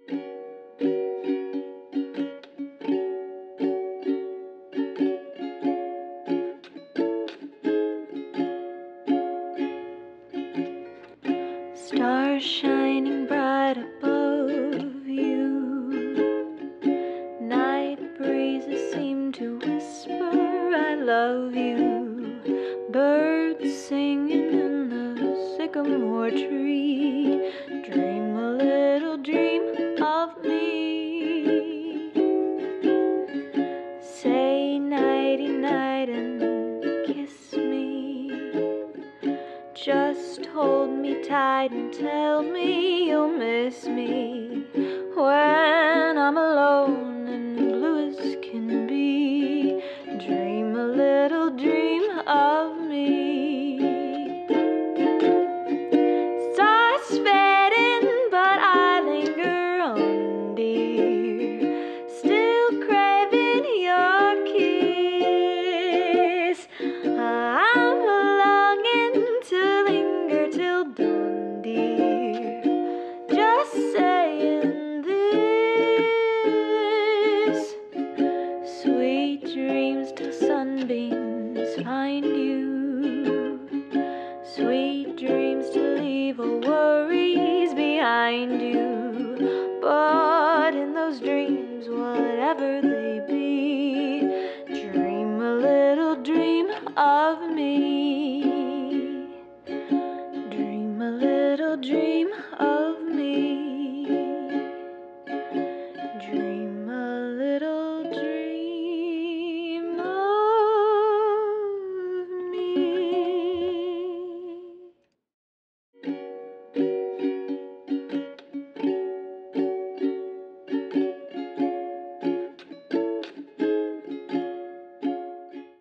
Stars shining bright above you, night breezes seem to whisper I love you, birds singing in the sycamore tree, dream a little dream of me. Say nighty night and kiss me, just hold me tight and tell me you'll miss me when I'm alone and blue as can be. Dream a little dream of me. Stars fading, but I linger on, dear, still craving your kiss. I'm longing to linger till dawn, dear, just saying this. Sweet dreams till sunbeams find you, sweet dreams to leave all worries behind you. But in those dreams, whatever they be, dream a little dream of me. Dream a little dream of me.